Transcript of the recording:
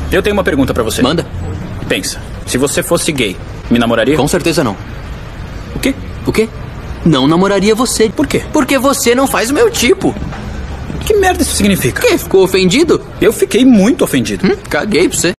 Eu tenho uma pergunta pra você. Manda. Pensa, se você fosse gay, me namoraria? Com certeza não. O quê? O quê? Não namoraria você. Por quê? Porque você não faz o meu tipo. Que merda isso significa? O quê? Ficou ofendido? Eu fiquei muito ofendido. Caguei pra você.